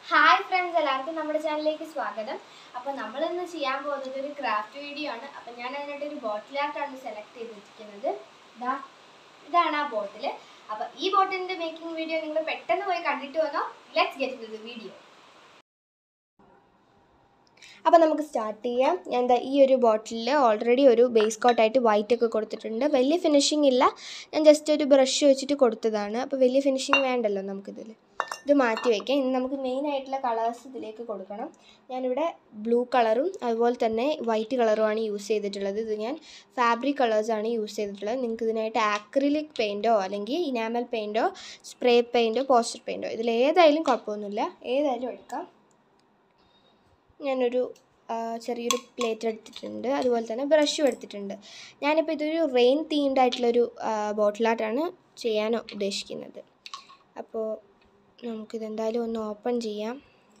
Hi friends, എല്ലാവർക്കും നമ്മുടെ ചാനലിലേക്ക് സ്വാഗതം. അപ്പോൾ നമ്മളിന്ന് ചെയ്യാൻ പോകുന്നത് ഒരു ക്രാഫ്റ്റ് വീഡിയോ ആണ്. അപ്പോൾ ഞാൻ അതിനായിട്ട് ഒരു ബോട്ടിൽ ആർട്ടാണ് സെലക്ട് ചെയ്തിരിക്കുന്നത്. ഇതാണ് ആ ബോട്ടിൽ. അപ്പോൾ ഈ ബോട്ടിലിൻ്റെ മേക്കിംഗ് വീഡിയോ നിങ്ങൾ പെട്ടെന്ന് പോയി കണ്ടിട്ട് വന്നോ. Let's get into the video. അപ്പോൾ നമുക്ക് സ്റ്റാർട്ട് ചെയ്യാം. ഞാൻ ഈ ഒരു ബോട്ടിലിൽ ഓൾറെഡി ഒരു ബേസ് കോട്ടായിട്ട് വൈറ്റ് ഒക്കെ കൊടുത്തിട്ടുണ്ട്. വലിയ ഫിനിഷിംഗ് ഇല്ല, ഞാൻ ജസ്റ്റ് ഒരു ബ്രഷ് വെച്ചിട്ട് കൊടുത്തതാണ്. അപ്പോൾ വലിയ ഫിനിഷിംഗ് വേണ്ടല്ലോ നമുക്കിതിൽ. ഇത് മാറ്റി വയ്ക്കാം. ഇനി നമുക്ക് മെയിൻ ആയിട്ടുള്ള കളേഴ്സ് ഇതിലേക്ക് കൊടുക്കണം. ഞാനിവിടെ ബ്ലൂ കളറും അതുപോലെ തന്നെ വൈറ്റ് കളറുമാണ് യൂസ് ചെയ്തിട്ടുള്ളത്. ഇത് ഞാൻ ഫാബ്രിക് കളേഴ്സാണ് യൂസ് ചെയ്തിട്ടുള്ളത്. നിങ്ങൾക്ക് ഇതിനായിട്ട് ആക്രിലിക് പെയിൻറ്റോ അല്ലെങ്കിൽ ഇനാമൽ പെയിൻറ്റോ സ്പ്രേ പെയിൻറ്റോ പോസ്റ്റർ പെയിൻറ്റോ ഇതിലേതായാലും കുഴപ്പമൊന്നുമില്ല, ഏതായാലും എടുക്കാം. ഞാനൊരു ചെറിയൊരു പ്ലേറ്റ് എടുത്തിട്ടുണ്ട്, അതുപോലെ തന്നെ ബ്രഷും എടുത്തിട്ടുണ്ട്. ഞാനിപ്പോൾ ഇതൊരു റെയിൻ തീംഡ് ആയിട്ടുള്ളൊരു ബോട്ടിൽ ആർട്ടാണ് ചെയ്യാൻ ഉദ്ദേശിക്കുന്നത്. അപ്പോൾ നമുക്കിതെന്തായാലും ഒന്ന് ഓപ്പൺ ചെയ്യാം.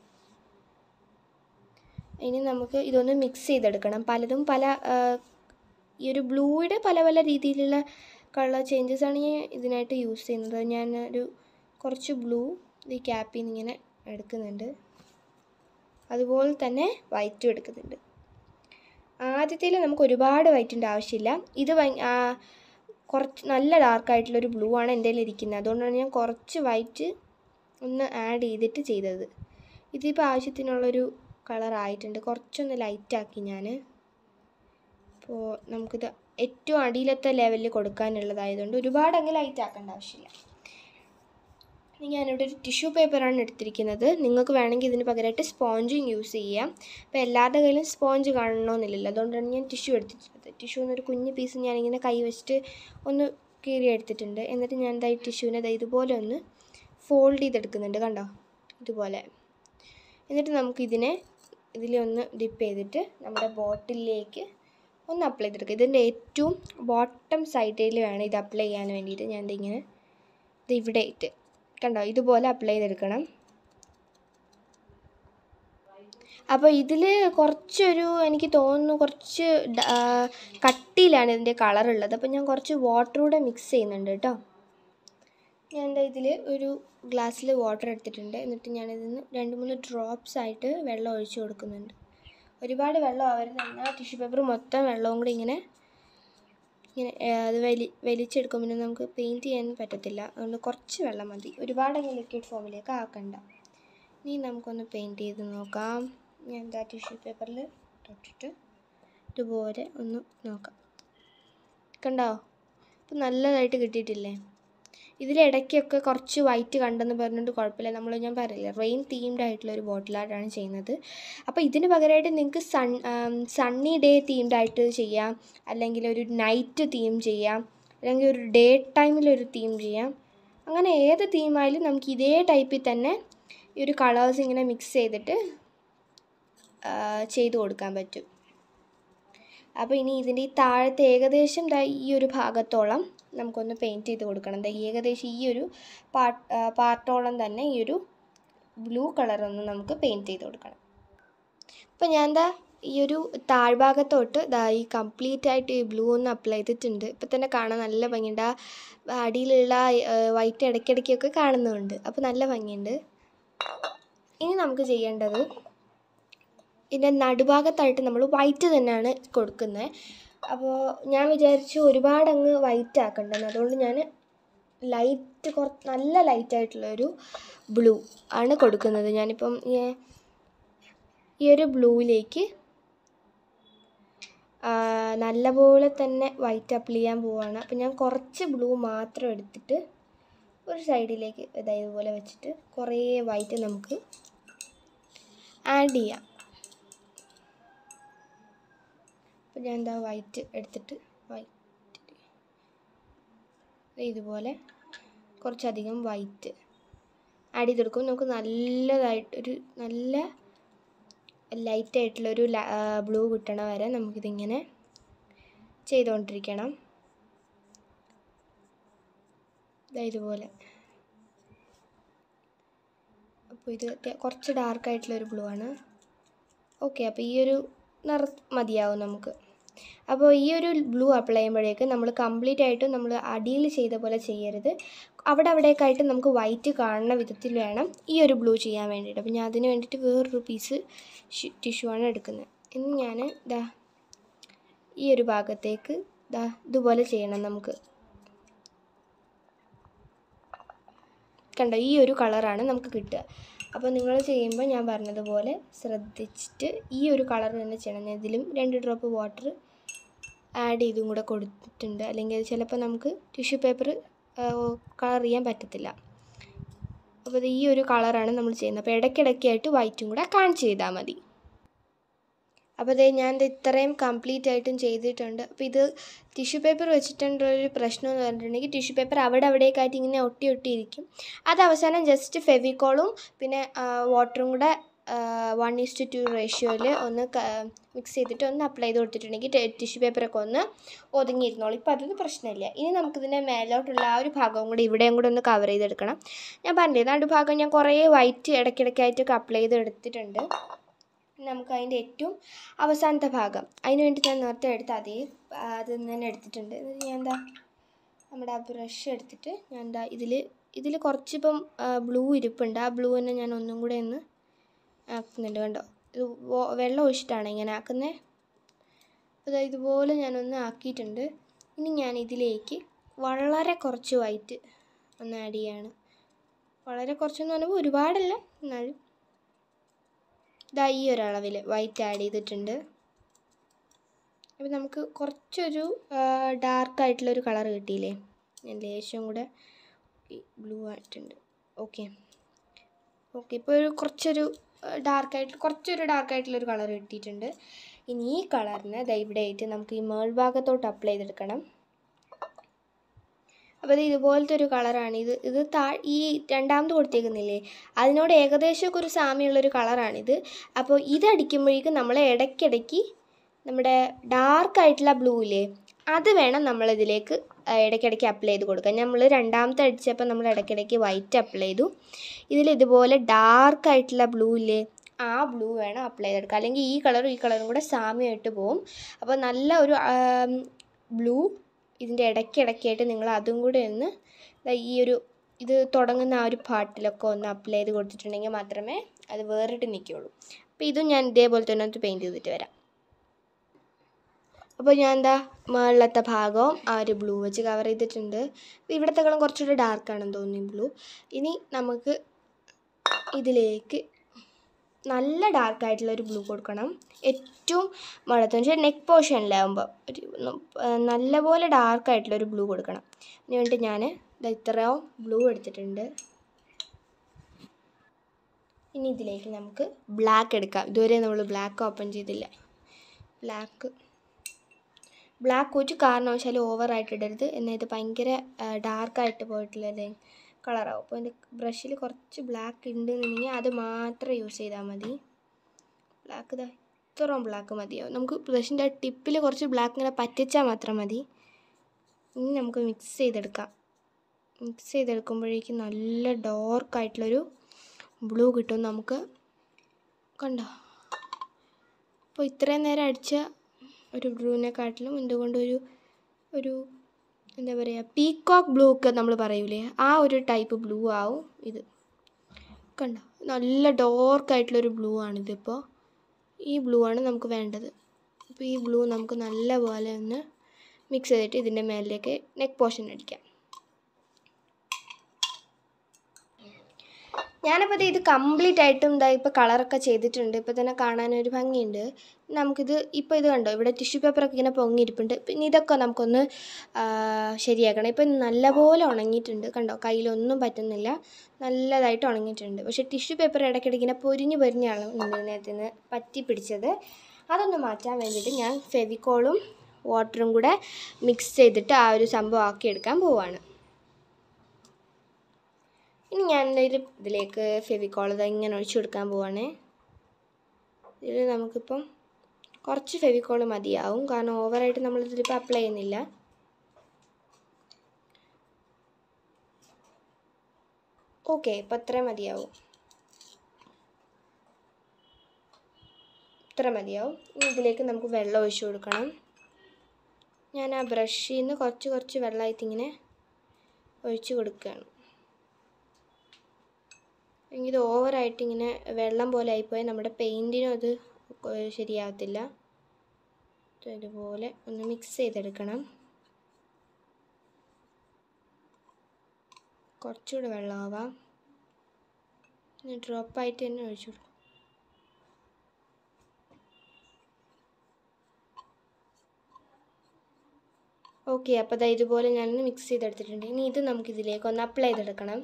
ഇനി നമുക്ക് ഇതൊന്ന് മിക്സ് ചെയ്തെടുക്കണം. പലതും പല ഈ ഒരു ബ്ലൂയുടെ പല പല രീതിയിലുള്ള കളർ ചേഞ്ചസാണ് ഞാൻ ഇതിനായിട്ട് യൂസ് ചെയ്യുന്നത്. ഞാനൊരു കുറച്ച് ബ്ലൂ ഈ ക്യാപ്പിൽ നിന്ന് ഇങ്ങനെ എടുക്കുന്നുണ്ട്, അതുപോലെ തന്നെ വൈറ്റും എടുക്കുന്നുണ്ട്. ആദ്യത്തിൽ നമുക്ക് ഒരുപാട് വൈറ്റിൻ്റെ ആവശ്യമില്ല. ഇത് കുറച്ച് നല്ല ഡാർക്കായിട്ടുള്ളൊരു ബ്ലൂ ആണ് എൻ്റെ കയ്യിൽ ഇരിക്കുന്നത്. അതുകൊണ്ടാണ് ഞാൻ കുറച്ച് വൈറ്റ് ഒന്ന് ആഡ് ചെയ്തിട്ട് ചെയ്തത്. ഇതിപ്പോൾ ആവശ്യത്തിനുള്ളൊരു കളറായിട്ടുണ്ട്. കുറച്ചൊന്ന് ലൈറ്റാക്കി ഞാൻ. അപ്പോൾ നമുക്കിത് ഏറ്റവും അടിയിലത്തെ ലെവലിൽ കൊടുക്കാനുള്ളതായതുകൊണ്ട് ഒരുപാട് അങ്ങ് ലൈറ്റ് ആക്കേണ്ട ആവശ്യമില്ല. ഞാനിവിടെ ഒരു ടിഷ്യൂ പേപ്പറാണ് എടുത്തിരിക്കുന്നത്. നിങ്ങൾക്ക് വേണമെങ്കിൽ ഇതിന് പകരമായിട്ട് സ്പോഞ്ചും യൂസ് ചെയ്യാം. അപ്പോൾ എല്ലാവരുടെ കയ്യിലും സ്പോഞ്ച് കാണണമെന്നില്ലല്ലോ, അതുകൊണ്ടാണ് ഞാൻ ടിഷ്യൂ എടുത്തിട്ടുള്ളത്. ടിഷ്യൂ എന്നൊരു കുഞ്ഞ് പീസ് ഞാനിങ്ങനെ കൈ വെച്ചിട്ട് ഒന്ന് കീറി എടുത്തിട്ടുണ്ട്. എന്നിട്ട് ഞാൻ ഈ ടിഷ്യൂവിനെ ഇതുപോലെ ഒന്ന് ഫോൾഡ് ചെയ്തെടുക്കുന്നുണ്ട്, കണ്ടോ, ഇതുപോലെ. എന്നിട്ട് നമുക്കിതിനെ ഇതിലൊന്ന് ഡിപ്പ് ചെയ്തിട്ട് നമ്മുടെ ബോട്ടിലേക്ക് ഒന്ന് അപ്ലൈ ചെയ്തെടുക്കുക. ഇതിൻ്റെ ഏറ്റവും ബോട്ടം സൈഡിൽ വേണം ഇത് അപ്ലൈ ചെയ്യാൻ വേണ്ടിയിട്ട്. ഞാൻ ഇതിങ്ങനെ ഇവിടെ ഇട്ട് കണ്ടോ, ഇതുപോലെ അപ്ലൈ ചെയ്തെടുക്കണം. അപ്പോൾ ഇതിൽ കുറച്ചൊരു എനിക്ക് തോന്നുന്നു കുറച്ച് കട്ടിയിലാണ് ഇതിൻ്റെ കളറുള്ളത്. അപ്പോൾ ഞാൻ കുറച്ച് വാട്ടറൂടെ മിക്സ് ചെയ്യുന്നുണ്ട് കേട്ടോ. ഞാൻ ഇതിൽ ഒരു ഗ്ലാസ്സിൽ വാട്ടർ എടുത്തിട്ടുണ്ട്. എന്നിട്ട് ഞാനിതിന് 2-3 ഡ്രോപ്സ് ആയിട്ട് വെള്ളം ഒഴിച്ച് കൊടുക്കുന്നുണ്ട്. ഒരുപാട് വെള്ളം ആവരുത്, എന്നാൽ ടിഷ്യൂ പേപ്പർ മൊത്തം വെള്ളവും കൂടി ഇങ്ങനെ അത് വലിച്ചെടുക്കും, പിന്നെ നമുക്ക് പെയിൻറ്റ് ചെയ്യാൻ പറ്റത്തില്ല. അതുകൊണ്ട് കുറച്ച് വെള്ളം മതി, ഒരുപാടങ്ങ് ലിക്വിഡ് ഫോമിലേക്ക് ആക്കണ്ട. ഇനി നമുക്കൊന്ന് പെയിൻറ്റ് ചെയ്ത് നോക്കാം. ഞാൻ ടിഷ്യൂ പേപ്പറിൽ തൊട്ടിട്ട് ഇതുപോലെ ഒന്ന് നോക്കാം. കണ്ടോ, അപ്പോൾ നല്ലതായിട്ട് കിട്ടിയിട്ടില്ലേ? ഇതിലിടയ്ക്കൊക്കെ കുറച്ച് വൈറ്റ് കണ്ടെന്ന് പറഞ്ഞിട്ട് കുഴപ്പമില്ല. ഞാൻ പറയില്ല, റെയിൻ തീംഡ് ആയിട്ടുള്ള ഒരു ബോട്ടിൽ ആർട്ടാണ് ചെയ്യുന്നത്. അപ്പോൾ ഇതിന് പകരമായിട്ട് നിങ്ങൾക്ക് സണ്ണി ഡേ തീംഡ് ആയിട്ട് ചെയ്യാം, അല്ലെങ്കിൽ ഒരു നൈറ്റ് തീം ചെയ്യാം, അല്ലെങ്കിൽ ഒരു ഡേ ടൈമിലൊരു തീം ചെയ്യാം. അങ്ങനെ ഏത് തീമായാലും നമുക്ക് ഇതേ ടൈപ്പിൽ തന്നെ ഈ ഒരു കളേഴ്സ് ഇങ്ങനെ മിക്സ് ചെയ്തിട്ട് ചെയ്ത് കൊടുക്കാൻ പറ്റും. അപ്പോൾ ഇനി ഇതിൻ്റെ ഈ താഴത്തെ ഏകദേശം ഈ ഒരു ഭാഗത്തോളം നമുക്കൊന്ന് പെയിൻറ്റ് ചെയ്ത് കൊടുക്കണം. ഏകദേശം ഈ ഒരു പാർട്ടോളം തന്നെ ഈ ഒരു ബ്ലൂ കളറൊന്ന് നമുക്ക് പെയിൻറ്റ് ചെയ്ത് കൊടുക്കണം. അപ്പോൾ ഞാൻ ഈ ഒരു താഴ്ഭാഗത്തോട്ട് ഈ കംപ്ലീറ്റ് ആയിട്ട് ഈ ബ്ലൂ ഒന്ന് അപ്ലൈ ചെയ്തിട്ടുണ്ട്. ഇപ്പം തന്നെ കാണാൻ നല്ല ഭംഗിയുണ്ട്. അടിയിലുള്ള വൈറ്റ് ഇടയ്ക്കിടയ്ക്കൊക്കെ കാണുന്നുണ്ട്, അപ്പോൾ നല്ല ഭംഗിയുണ്ട്. ഇനി നമുക്ക് ചെയ്യേണ്ടത് ഇതിൻ്റെ നടുഭാഗത്തായിട്ട് നമ്മൾ വൈറ്റ് തന്നെയാണ് കൊടുക്കുന്നത്. അപ്പോൾ ഞാൻ വിചാരിച്ചു ഒരുപാടങ്ങ് വൈറ്റ് ആക്കണ്ടെന്ന്, അതുകൊണ്ട് ഞാൻ നല്ല ലൈറ്റായിട്ടുള്ളൊരു ബ്ലൂ ആണ് കൊടുക്കുന്നത്. ഞാനിപ്പം ഈ ഒരു ബ്ലൂവിലേക്ക് നല്ലപോലെ തന്നെ വൈറ്റ് അപ്ലൈ ചെയ്യാൻ പോവുകയാണ്. അപ്പം ഞാൻ കുറച്ച് ബ്ലൂ മാത്രം എടുത്തിട്ട് ഒരു സൈഡിലേക്ക് ഇതുപോലെ വെച്ചിട്ട് കുറേ വൈറ്റ് നമുക്ക് ആഡ് ചെയ്യാം. അപ്പോൾ ഞാൻ വൈറ്റ് എടുത്തിട്ട് ഇതുപോലെ കുറച്ചധികം വൈറ്റ് ആഡ് ചെയ്ത് കൊടുക്കും. നമുക്ക് നല്ലതായിട്ടൊരു നല്ല ലൈറ്റായിട്ടുള്ളൊരു ബ്ലൂ കിട്ടണ വരെ നമുക്കിതിങ്ങനെ ചെയ്തുകൊണ്ടിരിക്കണം. ഇതുപോലെ. അപ്പോൾ ഇത് കുറച്ച് ഡാർക്കായിട്ടുള്ളൊരു ബ്ലൂ ആണ്. ഓക്കെ, അപ്പോൾ ഈ ഒരു മതിയാവും നമുക്ക്. അപ്പോൾ ഈ ഒരു ബ്ലൂ അപ്ലൈ ചെയ്യുമ്പോഴേക്ക് നമ്മൾ കംപ്ലീറ്റ് ആയിട്ടും നമ്മൾ അടിയിൽ ചെയ്ത പോലെ ചെയ്യരുത്. അവിടെയൊക്കെയായിട്ട് നമുക്ക് വൈറ്റ് കാണുന്ന വിധത്തിൽ വേണം ഈ ഒരു ബ്ലൂ ചെയ്യാൻ വേണ്ടിയിട്ട്. അപ്പോൾ ഞാൻ അതിന് വേണ്ടിയിട്ട് വേറൊരു പീസ് ടിഷ്യൂ ആണ് എടുക്കുന്നത്. ഇനി ഞാൻ ഈ ഒരു ഭാഗത്തേക്ക് ഇതുപോലെ ചെയ്യണം. നമുക്ക് കണ്ടോ, ഈ ഒരു കളറാണ് നമുക്ക് കിട്ടുക. അപ്പോൾ നിങ്ങൾ ചെയ്യുമ്പോൾ ഞാൻ പറഞ്ഞതുപോലെ ശ്രദ്ധിച്ചിട്ട് ഈ ഒരു കളർ തന്നെ ചെയ്യണം. ഞാൻ ഇതിലും 2 ഡ്രോപ്പ് വാട്ടർ ആഡ് ചെയ്തും കൂടെ കൊടുത്തിട്ടുണ്ട്. അല്ലെങ്കിൽ അത് ചിലപ്പോൾ നമുക്ക് ടിഷ്യൂ പേപ്പർ കളർ ചെയ്യാൻ പറ്റത്തില്ല. അപ്പോൾ ഇത് ഈ ഒരു കളറാണ് നമ്മൾ ചെയ്യുന്നത്. അപ്പോൾ ഇടയ്ക്കിടയ്ക്കായിട്ട് വൈറ്റും കൂടെ കാണിച്ച് ചെയ്താൽ മതി. അപ്പോൾ ഇത് ഞാൻ ഇത്രയും കംപ്ലീറ്റ് ആയിട്ടും ചെയ്തിട്ടുണ്ട്. അപ്പോൾ ഇത് ടിഷ്യൂ പേപ്പർ വെച്ചിട്ടുള്ളൊരു പ്രശ്നം എന്ന് പറഞ്ഞിട്ടുണ്ടെങ്കിൽ ടിഷ്യൂ പേപ്പർ അവിടെയൊക്കെയായിട്ട് ഇങ്ങനെ ഒട്ടിയിരിക്കും. അത് അവസാനം ജസ്റ്റ് ഫെവിക്കോളും പിന്നെ വാട്ടറും കൂടെ 1:2 റേഷ്യോയിൽ ഒന്ന് മിക്സ് ചെയ്തിട്ട് ഒന്ന് അപ്ലൈ ചെയ്ത് കൊടുത്തിട്ടുണ്ടെങ്കിൽ ടിഷ്യൂ പേപ്പറൊക്കെ ഒന്ന് ഒതുങ്ങിയിരുന്നോളൂ. ഇപ്പോൾ അതൊന്നും പ്രശ്നമില്ല. ഇനി നമുക്കിതിൻ്റെ മേലോട്ടുള്ള ആ ഒരു ഭാഗവും കൂടെ ഇവിടെയും കൂടെ ഒന്ന് കവർ ചെയ്തെടുക്കണം. ഞാൻ പറഞ്ഞില്ലേ, നടുഭാഗം ഞാൻ കുറേ വൈറ്റ് ഇടയ്ക്കിടയ്ക്കായിട്ടൊക്കെ അപ്ലൈ ചെയ്ത് എടുത്തിട്ടുണ്ട്. നമുക്ക് അതിൻ്റെ ഏറ്റവും അവസാനത്തെ ഭാഗം അതിന് വേണ്ടി ഞാൻ നേരത്തെ എടുത്ത് അത് തന്നെ എടുത്തിട്ടുണ്ട്. ഞാൻ നമ്മുടെ ആ ബ്രഷ് എടുത്തിട്ട് ഞാൻ ഇതിൽ കുറച്ചിപ്പം ബ്ലൂ ഇരിപ്പുണ്ട്. ആ ബ്ലൂ തന്നെ ഞാൻ ഒന്നും കൂടെ ഒന്ന് ആക്കുന്നുണ്ട്. കണ്ടോ, ഇത് വെള്ളം ഒഴിച്ചിട്ടാണ് ഇങ്ങനെ ആക്കുന്നത്. അപ്പോൾ ഇതുപോലെ ഞാനൊന്ന് ആക്കിയിട്ടുണ്ട്. ഇനി ഞാൻ ഇതിലേക്ക് വളരെ കുറച്ച് വൈറ്റ് ഒന്ന് ആഡ് ചെയ്യാണ്. വളരെ കുറച്ചെന്ന് പറയുമ്പോൾ ഒരുപാടല്ല, എന്നാലും ഈ ഒരളവിൽ വൈറ്റ് ആഡ് ചെയ്തിട്ടുണ്ട്. അപ്പോൾ നമുക്ക് കുറച്ചൊരു ഡാർക്കായിട്ടുള്ളൊരു കളർ കിട്ടിയില്ലേ? ഞാൻ ലേശം കൂടെ ബ്ലൂ ആയിട്ടുണ്ട്. ഓക്കെ, ഇപ്പോൾ കുറച്ചൊരു ഡാർക്കായിട്ടുള്ളൊരു കളർ കിട്ടിയിട്ടുണ്ട്. ഇനി ഈ കളറിന് ഇവിടെ ആയിട്ട് നമുക്ക് ഈ മേൾഭാഗത്തോട്ട് അപ്ലൈ ചെയ്തെടുക്കണം. അപ്പോൾ ഇതുപോലത്തെ ഒരു കളറാണ് ഇത്. ഈ രണ്ടാമത് കൊടുത്തേക്കുന്നില്ലേ, അതിനോട് ഏകദേശമൊക്കെ ഒരു സാമ്യമുള്ളൊരു കളറാണിത്. അപ്പോൾ ഇതടിക്കുമ്പോഴേക്കും നമ്മൾ ഇടയ്ക്കിടയ്ക്ക് നമ്മുടെ ഡാർക്കായിട്ടുള്ള ബ്ലൂ ഇല്ലേ, അത് വേണം നമ്മളിതിലേക്ക് ഇടയ്ക്കിടയ്ക്ക് അപ്ലൈ ചെയ്ത് കൊടുക്കാം. നമ്മൾ രണ്ടാമത്തെ അടിച്ചപ്പോൾ നമ്മൾ ഇടയ്ക്കിടയ്ക്ക് വൈറ്റ് അപ്ലൈ ചെയ്തു. ഇതിലിതുപോലെ ഡാർക്കായിട്ടുള്ള ബ്ലൂ ഇല്ലേ, ആ ബ്ലൂ വേണം അപ്ലൈ ചെയ്തെടുക്കുക. അല്ലെങ്കിൽ ഈ കളറും കൂടെ സാമ്യമായിട്ട് പോവും. അപ്പോൾ നല്ല ഒരു ബ്ലൂ ഇതിൻ്റെ ഇടയ്ക്കിടയ്ക്കായിട്ട് നിങ്ങൾ അതും കൂടെ ഒന്ന് ഇത് തുടങ്ങുന്ന ആ ഒരു പാർട്ടിലൊക്കെ ഒന്ന് അപ്ലൈ ചെയ്ത് കൊടുത്തിട്ടുണ്ടെങ്കിൽ മാത്രമേ അത് വേറിട്ട് നിൽക്കുകയുള്ളൂ. അപ്പോൾ ഇതും ഞാൻ ഇതേപോലെ തന്നെ ഒന്ന് പെയിൻറ്റ് ചെയ്തിട്ട് വരാം. അപ്പോൾ ഞാൻ മുകളിലത്തെ ഭാഗവും ആ ഒരു ബ്ലൂ വെച്ച് കവർ ചെയ്തിട്ടുണ്ട്. ഇവിടത്തെക്കാളും കുറച്ചുകൂടി ഡാർക്കാണെന്ന് തോന്നി ബ്ലൂ. ഇനി നമുക്ക് ഇതിലേക്ക് നല്ല ഡാർക്കായിട്ടുള്ളൊരു ബ്ലൂ കൊടുക്കണം. ഏറ്റവും മുകളിലത്തെ വെച്ചാൽ നെക്ക് പോർഷനിലാകുമ്പോൾ ഒരു നല്ലപോലെ ഡാർക്കായിട്ടുള്ളൊരു ബ്ലൂ കൊടുക്കണം. അതിന് വേണ്ടി ഞാൻ ഇത്രയും ബ്ലൂ എടുത്തിട്ടുണ്ട്. ഇനി ഇതിലേക്ക് നമുക്ക് ബ്ലാക്ക് എടുക്കാം. ഇതുവരെ നമ്മൾ ബ്ലാക്ക് ഓപ്പൺ ചെയ്തില്ല. ബ്ലാക്ക് ഒരു കാരണവശാലും ഓവറായിട്ട് ഇടരുത്. എന്നാൽ ഇത് ഭയങ്കര ഡാർക്കായിട്ട് പോയിട്ടുള്ള കളറാവും. അപ്പോൾ എൻ്റെ ബ്രഷിൽ കുറച്ച് ബ്ലാക്ക് ഉണ്ടെന്നുണ്ടെങ്കിൽ അത് മാത്രം യൂസ് ചെയ്താൽ മതി. ഇത്രയും ബ്ലാക്ക് മതിയാവും. നമുക്ക് ബ്രഷിൻ്റെ ടിപ്പിൽ കുറച്ച് ബ്ലാക്ക് ഇങ്ങനെ പറ്റിച്ചാൽ മാത്രം മതി. ഇനി നമുക്ക് മിക്സ് ചെയ്തെടുക്കുമ്പോഴേക്കും നല്ല ഡാർക്കായിട്ടുള്ളൊരു ബ്ലൂ കിട്ടും നമുക്ക്. കണ്ടോ, അപ്പോൾ ഇത്രയും നേരം അടിച്ച ഒരു ബ്ലൂവിനെക്കാട്ടിലും എന്തുകൊണ്ട് ഒരു എന്താ പറയുക, പീക്കോക്ക് ബ്ലൂ ഒക്കെ നമ്മൾ പറയൂലേ, ആ ഒരു ടൈപ്പ് ബ്ലൂ ആവും ഇത്. കണ്ടോ, നല്ല ഡാർക്കായിട്ടുള്ളൊരു ബ്ലൂ ആണിതിപ്പോൾ. ഈ ബ്ലൂ ആണ് നമുക്ക് വേണ്ടത്. അപ്പോൾ ഈ ബ്ലൂ നമുക്ക് നല്ലപോലെ ഒന്ന് മിക്സ് ചെയ്തിട്ട് ഇതിൻ്റെ മേലിലേക്ക് നെക്ക് പോർഷൻ അടിക്കാം. ഞാനപ്പോൾ ഇത് കംപ്ലീറ്റ് ആയിട്ടും ഇപ്പോൾ കളറൊക്കെ ചെയ്തിട്ടുണ്ട്. ഇപ്പോൾ തന്നെ കാണാനൊരു ഭംഗിയുണ്ട്. നമുക്കിത് ഇപ്പോൾ ഇത് കണ്ടോ, ഇവിടെ ടിഷ്യൂ പേപ്പറൊക്കെ ഇങ്ങനെ പൊങ്ങിയിരിപ്പുണ്ട്. പിന്നെ ഇതൊക്കെ നമുക്കൊന്ന് ശരിയാക്കണം. ഇപ്പം നല്ലപോലെ ഉണങ്ങിയിട്ടുണ്ട്. കണ്ടോ, കയ്യിലൊന്നും പറ്റുന്നില്ല, നല്ലതായിട്ട് ഉണങ്ങിയിട്ടുണ്ട്. പക്ഷേ ടിഷ്യൂ പേപ്പർ ഇടയ്ക്കിടയ്ക്ക് ഇങ്ങനെ പൊരിഞ്ഞാണ് ഇതിനകത്ത് പറ്റി പിടിച്ചത്. അതൊന്ന് മാറ്റാൻ വേണ്ടിയിട്ട് ഞാൻ ഫെവിക്കോളും വാട്ടറും കൂടെ മിക്സ് ചെയ്തിട്ട് ആ ഒരു സംഭവം ആക്കിയെടുക്കാൻ പോവുകയാണ്. ഇനി ഞാൻ ഇതിലേക്ക് ഫെവിക്കോൾ ഇങ്ങനെ ഒഴിച്ചു കൊടുക്കാൻ പോവാണ്. ഇതിൽ നമുക്കിപ്പം കുറച്ച് ഫെവിക്കോൾ മതിയാവും, കാരണം ഓവറായിട്ട് നമ്മളിതിലിപ്പോൾ അപ്ലൈ ചെയ്യുന്നില്ല. ഓക്കെ, ഇപ്പം ഇത്ര മതിയാവും. ഇനി ഇതിലേക്ക് നമുക്ക് വെള്ളം ഒഴിച്ചു കൊടുക്കണം. ഞാൻ ആ ബ്രഷിൽ നിന്ന് കുറച്ച് വെള്ളമായിട്ട് ഇങ്ങനെ ഒഴിച്ചു കൊടുക്കുകയാണ്. ഇത് ഓവറായിട്ട് ഇങ്ങനെ വെള്ളം പോലെ ആയിപ്പോയാൽ നമ്മുടെ പെയിൻറ്റിനും അത് ശരിയാവത്തില്ല. ഇതുപോലെ ഒന്ന് മിക്സ് ചെയ്തെടുക്കണം. കുറച്ചുകൂടെ വെള്ളമാവാം. ഡ്രോപ്പായിട്ട് തന്നെ ഒഴിച്ചു കൊടുക്കും. ഓക്കെ, അപ്പോൾ ദാ ഇതുപോലെ ഞാനൊന്ന് മിക്സ് ചെയ്തെടുത്തിട്ടുണ്ട്. ഇനി ഇത് നമുക്കിതിലേക്ക് ഒന്ന് അപ്ലൈ ചെയ്തെടുക്കണം.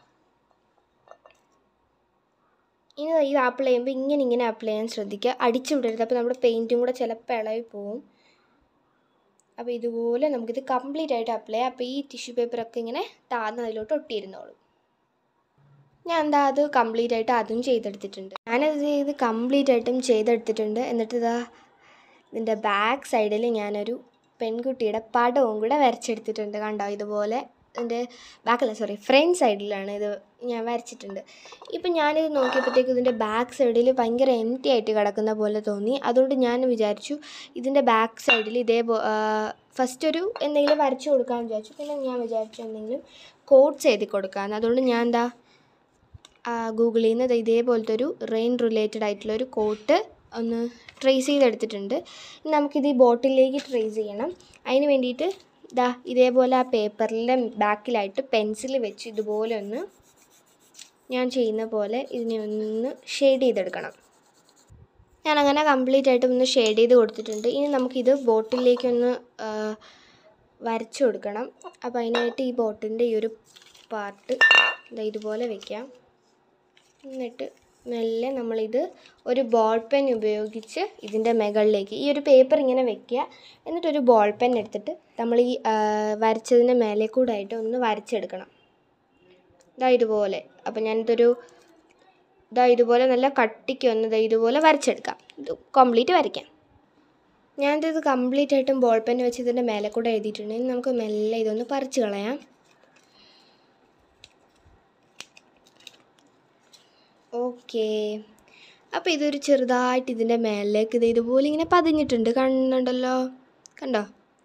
ഇനി ഇത് അപ്ലൈ ചെയ്യുമ്പോൾ ഇങ്ങനെ അപ്ലൈ ചെയ്യാൻ ശ്രദ്ധിക്കുക, അടിച്ചു വിടരുത്. അപ്പോൾ നമ്മുടെ പെയിൻറ്റും കൂടെ ചിലപ്പോൾ ഇളകി പോവും. അപ്പോൾ ഇതുപോലെ നമുക്കിത് കംപ്ലീറ്റ് ആയിട്ട് അപ്ലൈ ചെയ്യാം. അപ്പോൾ ഈ ടിഷ്യൂ പേപ്പറൊക്കെ ഇങ്ങനെ താഴ്ന്ന് അതിലോട്ട് ഒട്ടിയിരുന്നോളും. ഞാൻ എന്താ അത് കംപ്ലീറ്റ് ആയിട്ട് അതും ചെയ്തെടുത്തിട്ടുണ്ട്. ഞാനത് കംപ്ലീറ്റ് ആയിട്ടും ചെയ്തെടുത്തിട്ടുണ്ട്. എന്നിട്ട് ഇതാ ഇതിൻ്റെ ബാക്ക് സൈഡിൽ ഞാനൊരു പെൺകുട്ടിയുടെ പടവും കൂടെ വരച്ചെടുത്തിട്ടുണ്ട്. കണ്ടോ, ഇതുപോലെ ഇതിൻ്റെ ഫ്രണ്ട് സൈഡിലാണ് ഇത് ഞാൻ വരച്ചിട്ടുണ്ട്. ഇപ്പം ഞാനിത് നോക്കിയപ്പോഴത്തേക്ക് ഇതിൻ്റെ ബാക്ക് സൈഡിൽ ഭയങ്കര എംപ്റ്റി ആയിട്ട് കിടക്കുന്ന പോലെ തോന്നി. അതുകൊണ്ട് ഞാൻ വിചാരിച്ചു ഇതിൻ്റെ ബാക്ക് സൈഡിൽ ഫസ്റ്റ് ഒരു എന്തെങ്കിലും വരച്ച് കൊടുക്കാമെന്ന് വിചാരിച്ചു. പിന്നെ ഞാൻ വിചാരിച്ചു എന്തെങ്കിലും കോട്ട്സ് എഴുതി കൊടുക്കാമെന്ന്. അതുകൊണ്ട് ഞാൻ ഗൂഗിളിൽ നിന്ന് ഇതേപോലത്തെ ഒരു റെയിൻ റിലേറ്റഡ് ആയിട്ടുള്ളൊരു കോട്ട് ഒന്ന് ട്രേസ് ചെയ്തെടുത്തിട്ടുണ്ട്. നമുക്കിത് ഈ ബോട്ടിലേക്ക് ട്രേസ് ചെയ്യണം. അതിന് വേണ്ടിയിട്ട് ഇതേപോലെ ആ പേപ്പറിൻ്റെ ബാക്കിലായിട്ട് പെൻസിൽ വെച്ച് ഇതുപോലെ ഒന്ന് ഞാൻ ചെയ്യുന്ന പോലെ ഇതിനെ ഒന്ന് ഷെയ്ഡ് ചെയ്തെടുക്കണം. ഞാനങ്ങനെ കംപ്ലീറ്റ് ആയിട്ട് ഒന്ന് ഷെയ്ഡ് ചെയ്ത് കൊടുത്തിട്ടുണ്ട്. ഇനി നമുക്കിത് ബോട്ടിലേക്കൊന്ന് വരച്ചു കൊടുക്കണം. അപ്പോൾ അതിനായിട്ട് ഈ ബോട്ടിൻ്റെ ഈ ഒരു പാർട്ട് ഇതുപോലെ വയ്ക്കാം. എന്നിട്ട് മെല്ലെ നമ്മളിത് ഒരു ബോൾ പെൻ ഉപയോഗിച്ച് ഇതിൻ്റെ മുകളിലേക്ക് ഈ ഒരു പേപ്പർ ഇങ്ങനെ വെക്കുക. എന്നിട്ടൊരു ബോൾ പെൻ എടുത്തിട്ട് നമ്മൾ ഈ വരച്ചതിൻ്റെ മേലെ കൂടെ ആയിട്ട് ഒന്ന് വരച്ചെടുക്കണം. ഇതുപോലെ. അപ്പോൾ ഞാനിതൊരു ഇതുപോലെ നല്ല കട്ടിക്ക് ഒന്ന് ഇതുപോലെ വരച്ചെടുക്കാം. ഇത് കംപ്ലീറ്റ് വരയ്ക്കാം. ഞാനിത് കംപ്ലീറ്റ് ആയിട്ടും ബോൾ പെൻ വെച്ച് ഇതിൻ്റെ മേലെ കൂടെ എഴുതിയിട്ടുണ്ടെങ്കിൽ നമുക്ക് മെല്ലെ ഇതൊന്ന് പറിച്ച് കളയാം. ഓക്കെ, അപ്പോൾ ഇതൊരു ചെറുതായിട്ട് ഇതിൻ്റെ മേലേക്ക് ഇതുപോലെ ഇങ്ങനെ പതിഞ്ഞിട്ടുണ്ട്. കാണുന്നുണ്ടല്ലോ, കണ്ടോ?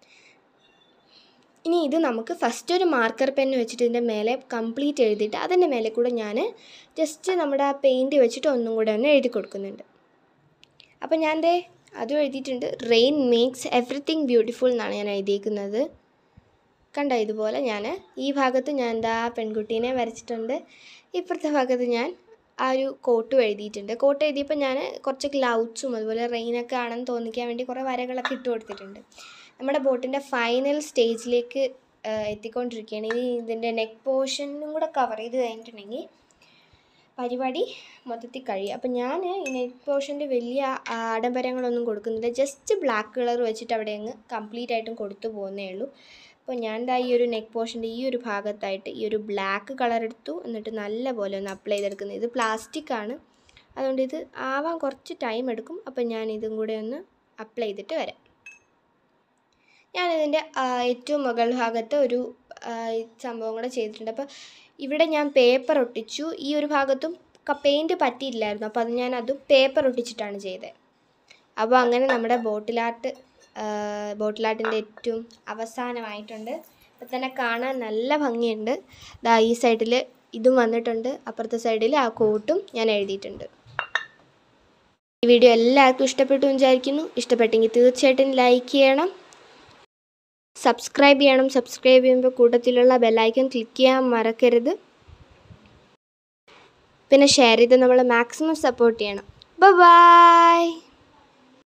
ഇനി ഇത് നമുക്ക് ഫസ്റ്റ് ഒരു മാർക്കർ പെന്ന് വെച്ചിട്ട് ഇതിൻ്റെ മേലെ കംപ്ലീറ്റ് എഴുതിയിട്ട് അതിൻ്റെ മേലെ കൂടെ ഞാൻ ജസ്റ്റ് നമ്മുടെ ആ പെയിൻറ്റ് വെച്ചിട്ട് ഒന്നും കൂടെ ഒന്ന് എഴുതി കൊടുക്കുന്നുണ്ട്. അപ്പോൾ ഞാൻ അതും എഴുതിയിട്ടുണ്ട്. റെയിൻ മേക്സ് എവറിത്തിങ് ബ്യൂട്ടിഫുൾ എന്നാണ് ഞാൻ എഴുതിയിരിക്കുന്നത്. കണ്ടോ, ഇതുപോലെ ഞാൻ ഈ ഭാഗത്ത് ഞാൻ പെൺകുട്ടീനെ വരച്ചിട്ടുണ്ട്. ഇപ്പുറത്തെ ഭാഗത്ത് ഞാൻ ആ ഒരു കോട്ടും എഴുതിയിട്ടുണ്ട്. കോട്ട് എഴുതിയപ്പോൾ ഞാൻ കുറച്ച് ക്ലൗഡ്സും അതുപോലെ റെയിനൊക്കെ ആണെന്ന് തോന്നിക്കാൻ വേണ്ടി കുറേ വരകളൊക്കെ ഇട്ട് കൊടുത്തിട്ടുണ്ട്. നമ്മുടെ ബോട്ടിൻ്റെ ഫൈനൽ സ്റ്റേജിലേക്ക് എത്തിക്കൊണ്ടിരിക്കുകയാണ്. ഇനി ഇതിൻ്റെ നെക്ക് പോർഷനും കൂടെ കവർ ചെയ്ത് കഴിഞ്ഞിട്ടുണ്ടെങ്കിൽ പരിപാടി മൊത്തത്തിൽ കഴിയും. അപ്പോൾ ഞാൻ ഈ നെക്ക് പോർഷൻ്റെ വലിയ ആഡംബരങ്ങളൊന്നും കൊടുക്കുന്നില്ല. ജസ്റ്റ് ബ്ലാക്ക് കളർ വെച്ചിട്ട് അവിടെ അങ്ങ് കംപ്ലീറ്റ് ആയിട്ടും കൊടുത്തു പോകുന്നേ ഉള്ളൂ. അപ്പോൾ ഞാൻ ഈ ഒരു നെക്ക് പോർഷൻ്റെ ഈ ഒരു ഭാഗത്തായിട്ട് ഈ ഒരു ബ്ലാക്ക് കളർ എടുത്തു. എന്നിട്ട് നല്ല പോലെ ഒന്ന് അപ്ലൈ ചെയ്തെടുക്കുന്നത്. ഇത് പ്ലാസ്റ്റിക്കാണ്, അതുകൊണ്ട് ഇത് ആവാൻ കുറച്ച് ടൈം എടുക്കും. അപ്പോൾ ഞാൻ ഇതും കൂടെ ഒന്ന് അപ്ലൈ ചെയ്തിട്ട് വരാം. ഞാനിതിൻ്റെ ഏറ്റവും മുകൾ ഭാഗത്ത് ഒരു സംഭവം കൂടെ ചെയ്തിട്ടുണ്ട്. അപ്പോൾ ഇവിടെ ഞാൻ പേപ്പർ ഒട്ടിച്ചു. ഈ ഒരു ഭാഗത്തും പെയിൻറ്റ് പറ്റിയില്ലായിരുന്നു. അപ്പോൾ അത് ഞാനതും പേപ്പർ ഒട്ടിച്ചിട്ടാണ് ചെയ്തത്. അപ്പോൾ അങ്ങനെ നമ്മുടെ ബോട്ടിലാട്ടിൻ്റെ ഏറ്റവും അവസാനമായിട്ടുണ്ട്. അപ്പോൾ തന്നെ കാണാൻ നല്ല ഭംഗിയുണ്ട്. ഈ സൈഡിൽ ഇതും വന്നിട്ടുണ്ട്, അപ്പുറത്തെ സൈഡിൽ ആ കോട്ടും ഞാൻ എഴുതിയിട്ടുണ്ട്. ഈ വീഡിയോ എല്ലാവർക്കും ഇഷ്ടപ്പെട്ടു വിചാരിക്കുന്നു. ഇഷ്ടപ്പെട്ടെങ്കിൽ തീർച്ചയായിട്ടും ലൈക്ക് ചെയ്യണം, സബ്സ്ക്രൈബ് ചെയ്യണം. സബ്സ്ക്രൈബ് ചെയ്യുമ്പോൾ കൂട്ടത്തിലുള്ള ബെല്ലൈക്കൺ ക്ലിക്ക് ചെയ്യാൻ മറക്കരുത്. പിന്നെ ഷെയർ ചെയ്ത് നമ്മളെ മാക്സിമം സപ്പോർട്ട് ചെയ്യണം. ബൈ.